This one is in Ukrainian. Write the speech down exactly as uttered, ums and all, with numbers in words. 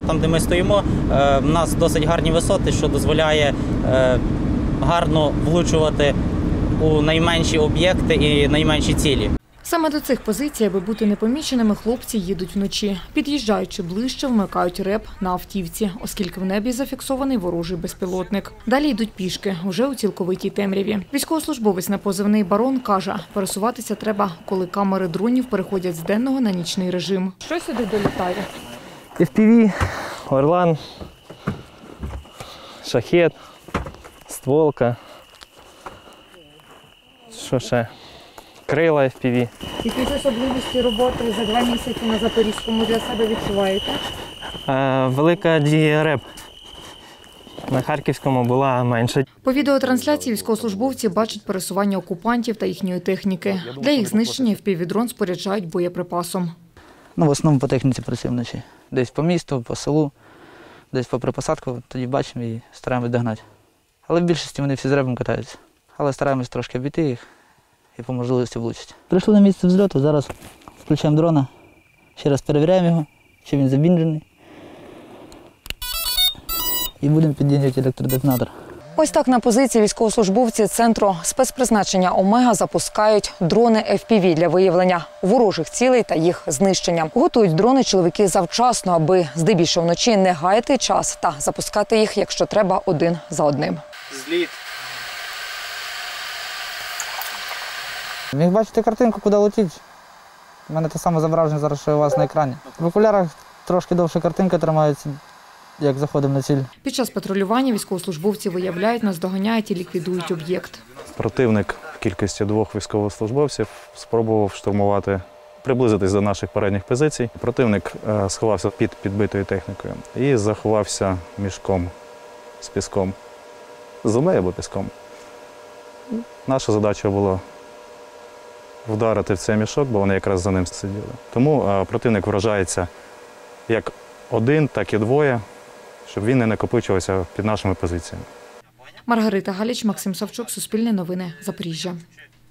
Там, де ми стоїмо, в нас досить гарні висоти, що дозволяє гарно влучувати у найменші об'єкти і найменші цілі. Саме до цих позицій, аби бути непоміченими, хлопці їдуть вночі. Під'їжджаючи ближче, вмикають реп на автівці, оскільки в небі зафіксований ворожий безпілотник. Далі йдуть пішки, уже у цілковитій темряві. Військовослужбовець на позивний «Барон» каже, пересуватися треба, коли камери дронів переходять з денного на нічний режим. Що сюди долітає? еф пі ві, Орлан, Шахет, стволка. Що ще? Крила еф пі ві. Якісь особливості роботи за два місяці на Запорізькому для себе відчуваєте? Е, велика дія реп. На Харківському була менша. По відеотрансляції військовослужбовці бачать пересування окупантів та їхньої техніки. Для їх знищення еф пі ві-дрон споряджають боєприпасом. Ну, в основному по техніці працюємо вночі. Десь по місту, по селу, десь по припосадку, тоді бачимо і стараємось догнати. Але в більшості вони всі з ребом катаються. Але стараємось трошки обійти їх і по можливості влучити. Прийшли на місце взльоту, зараз включаємо дрона, ще раз перевіряємо його, чи він забінджений. І будемо під'єднувати електродетонатор. Ось так на позиції військовослужбовці центру спецпризначення «Омега» запускають дрони еф пі ві для виявлення ворожих цілей та їх знищення. Готують дрони чоловіки завчасно, аби здебільшого вночі не гаяти час та запускати їх, якщо треба, один за одним. Зліт. Міг бачити картинку, куди летить. У мене те саме зображення зараз, що і у вас на екрані. В окулярах трошки довше картинка тримається, як заходимо на ціль. Під час патрулювання військовослужбовці виявляють, наздоганяють і ліквідують об'єкт. Противник в кількості двох військовослужбовців спробував штурмувати, приблизитись до наших передніх позицій. Противник сховався під підбитою технікою і заховався мішком з піском. З землею або піском. Наша задача була вдарити в цей мішок, бо вони якраз за ним сиділи. Тому противник вражається як один, так і двоє, щоб він не накопичувався під нашими позиціями. Маргарита Галіч, Максим Савчук, Суспільне новини, Запоріжжя.